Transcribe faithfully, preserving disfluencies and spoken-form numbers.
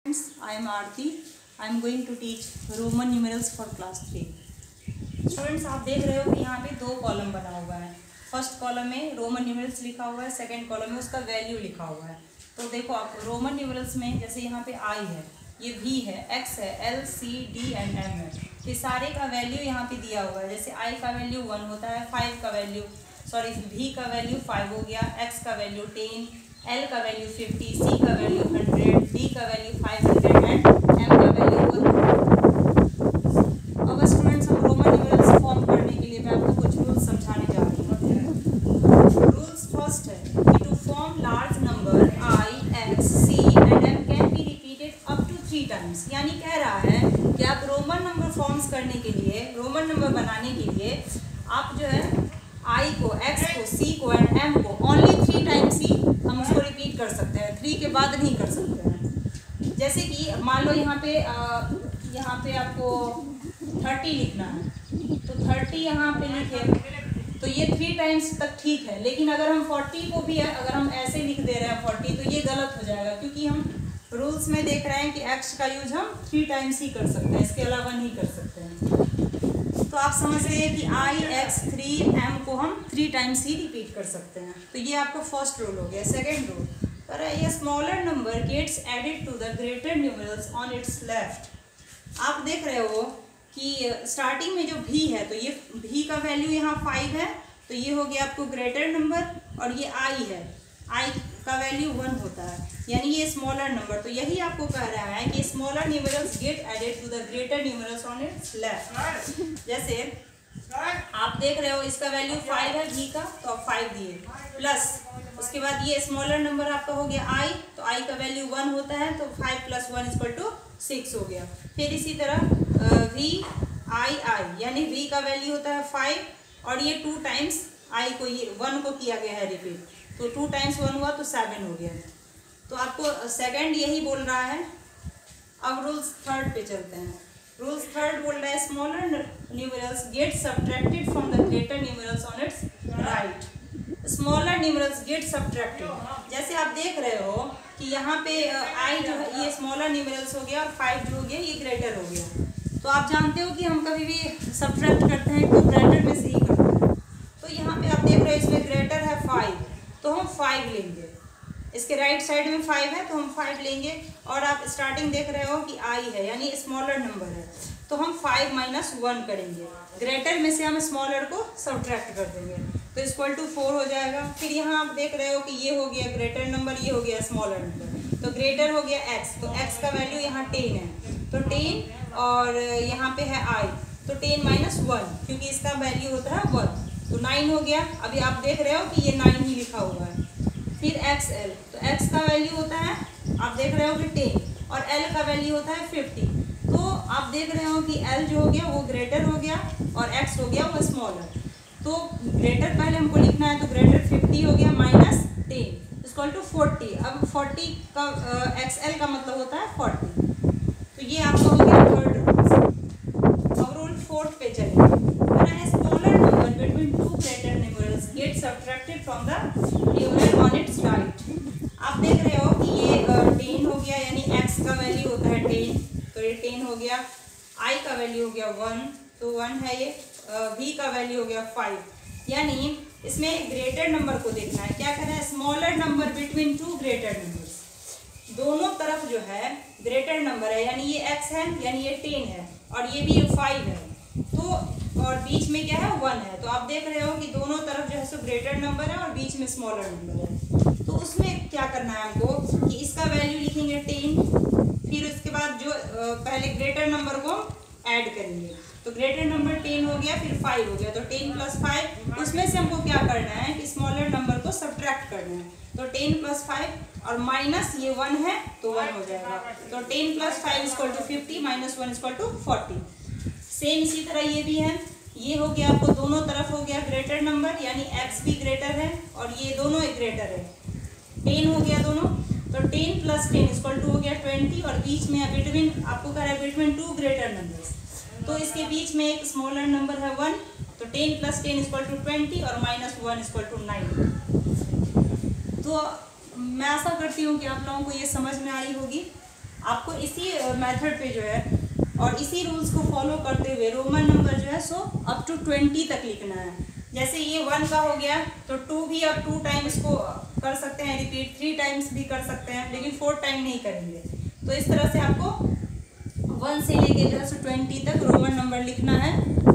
Friends, I am Aarti. I am going to teach Roman numerals for class three. Students, आप देख रहे हो कि यहाँ पे दो कॉलम बना हुआ है. फर्स्ट कॉलम में रोमन न्यूमरल्स लिखा हुआ है, सेकंड कॉलम में उसका वैल्यू लिखा हुआ है. तो देखो आप रोमन न्यूमरल्स में जैसे यहाँ पे आई है, ये वी है, एक्स है, L C D and M है. ये सारे का वैल्यू यहाँ पे दिया हुआ है. जैसे आई का वैल्यू वन होता है, फाइव का वैल्यू सॉरी वी का वैल्यू फाइव हो गया, एक्स का वैल्यू टेन, एल का वैल्यू फिफ्टी, सी का वैल्यू हंड्रेड, डी का value five hundred and M का वैल्यू वन हंड्रेड. अब स्टूडेंट्स, हम रोमन न्यूमरल्स फॉर्म करने के लिए मैं आपको कुछ रूल्स समझाने जा रही हूँ. रूल्स फर्स्ट है कि to form large number I, X, C and M can be repeated up to three times. यानी कह रहा है कि आप रोमन नंबर फॉर्म्स करने के लिए, रोमन नंबर बनाने के लिए आप जो है आई को, एक्स को, सी को एंड एम को ओनली थ्री टाइम्स ही हम उसको रिपीट कर सकते हैं. थ्री के बाद नहीं कर सकते हैं. जैसे कि मान लो यहाँ पे यहाँ पे आपको थर्टी लिखना है, तो थर्टी यहाँ पे लिखे तो ये थ्री टाइम्स तक ठीक है. लेकिन अगर हम फोर्टी को भी अगर हम ऐसे लिख दे रहे हैं फोर्टी, तो ये गलत हो जाएगा, क्योंकि हम रूल्स में देख रहे हैं कि एक्स का यूज हम थ्री टाइम्स ही कर सकते हैं, इसके अलावा नहीं कर सकते हैं. तो आप समझ रहे हैं कि आई, एक्स, थ्री, एम को हम थ्री टाइम्स ही रिपीट कर सकते हैं. तो ये आपका फर्स्ट रूल हो गया. सेकेंड रूल, पर ये smaller number gets added to the greater numerals on its left. आप देख रहे हो कि स्टार्टिंग में जो भी है, तो ये भी का वैल्यू यहाँ फाइव है, तो ये हो गया आपको ग्रेटर नंबर, और ये आई है, आई का वैल्यू वन होता है, यानी ये स्मॉलर नंबर. तो यही आपको कह रहा है कि smaller numerals get added to the greater numerals on its left. जैसे आप देख रहे हो इसका वैल्यू फाइव है भी का, तो आप फाइव दिए, प्लस उसके बाद ये स्मॉलर नंबर आपका हो गया आई, तो आई का वैल्यू वन होता है, तो five plus one equal to six हो गया. फिर इसी तरह वी आई आई, यानी वी का वैल्यू होता है फाइव, और ये टू टाइम्स आई को, ये वन को किया गया है रिपीट, तो टू टाइम्स वन हुआ तो सेवन हो गया. तो आपको सेकंड यही बोल रहा है. अब रूल्स थर्ड पे चलते हैं. रूल्स थर्ड बोल रहा है smaller numerals get subtracted from the greater numerals on its right. Smaller numerals get subtracted. जैसे आप देख रहे हो कि यहाँ पे आई जो है ये स्मॉलर न्यूमरल्स हो गया, और फाइव जो हो गया ये ग्रेटर हो गया. तो आप जानते हो कि हम कभी भी सब्ट्रैक्ट करते हैं तो ग्रेटर में से ही करते हैं. तो यहाँ पे आप देख रहे हो इसमें ग्रेटर है फाइव, तो हम फाइव लेंगे. इसके राइट साइड में फाइव है, तो हम फाइव लेंगे. और आप स्टार्टिंग देख रहे हो कि आई है, यानी स्मॉलर नंबर है, तो हम फाइव माइनस वन करेंगे. ग्रेटर में से हम स्मॉलर को सब्ट्रैक्ट कर देंगे, तो इक्वल टू फोर हो जाएगा. फिर यहाँ आप देख रहे हो कि ये हो गया ग्रेटर नंबर, ये हो गया स्मॉलर नंबर, तो ग्रेटर हो गया एक्स, तो एक्स का वैल्यू यहाँ टेन है, तो टेन, और यहाँ पे है आई, तो टेन माइनस वन, क्योंकि इसका वैल्यू होता है वन, तो नाइन हो गया. अभी आप देख रहे हो कि ये नाइन ही लिखा हुआ है. फिर एक्स एल, तो एक्स का वैल्यू होता है, आप देख रहे हो कि टेन, और एल का वैल्यू होता है फिफ्टी. तो आप देख रहे हो कि एल जो हो गया वो ग्रेटर हो गया, और एक्स हो गया वो स्मॉलर. तो ग्रेटर पहले हमको लिखना है, तो ग्रेटर फिफ्टी हो गया minus ten equal to forty. अब फोर्टी का एक्स एल का मतलब होता है फोर्टी. तो ये आपका हो गया थर्ड रूल. अब रूल फोर्थ पे चलेंगे. Smaller number between two greater numerals get subtracted from the numeral on its right. आप देख रहे हो कि ये टेन हो गया, यानी एक्स का वैल्यू होता है टेन, तो ये टेन हो गया. आई का वैल्यू हो गया वन, तो वन है ये. वी का वैल्यू हो गया फाइव. यानी इसमें ग्रेटर नंबर को देखना है. क्या करना है, smaller number between two greater numbers, दोनों तरफ जो है ग्रेटर नंबर है, यानी ये एक्स है, यानी ये टेन है, और ये भी फाइव है, तो और बीच में क्या है वन है. तो आप देख रहे हो कि दोनों तरफ जो है सो ग्रेटर नंबर है, और बीच में स्मॉलर नंबर है. तो उसमें क्या करना है हमको कि इसका वैल्यू लिखेंगे टेन, फिर उसके बाद जो पहले ग्रेटर नंबर को ऐड करेंगे. तो ग्रेटर नंबर टेन हो गया, फिर फाइव हो गया, तो टेन प्लस फाइव. उसमें से हमको क्या करना है कि स्मॉलर नंबर को सब्ट्रैक्ट करना है. तो टेन प्लस फाइव और माइनस ये वन है, तो वन हो जाएगा. तो ten plus five equal to fifty, minus one equal to forty. Same इसी तरह ये भी है. ये हो गया आपको दोनों तरफ हो गया ग्रेटर नंबर, यानी एक्स भी ग्रेटर है, और ये दोनों एक ग्रेटर है. टेन हो गया दोनों, तो ten plus ten equal to हो गया ट्वेंटी, और बीच में बिटवीन आपको कह रहा है बिटवीन टू ग्रेटर नंबर्स, तो इसके बीच में एक स्मॉलर नंबर है वन, तो ten plus ten equal to twenty, और minus one equal to nine. तो मैं आशा करती हूँ कि आप लोगों को ये समझ में आई होगी. आपको इसी मेथड पे जो है और इसी रूल्स को फॉलो करते हुए रोमन नंबर जो है सो अप टू ट्वेंटी तक लिखना है। जैसे ये वन का हो गया तो टू भी अब टू टाइम इसको कर सकते हैं रिपीट, थ्री टाइम्स भी कर सकते हैं, लेकिन फोर टाइम नहीं करेंगे। तो इस तरह से आपको वन से लेके जो है सो ट्वेंटी तक रोमन नंबर लिखना है।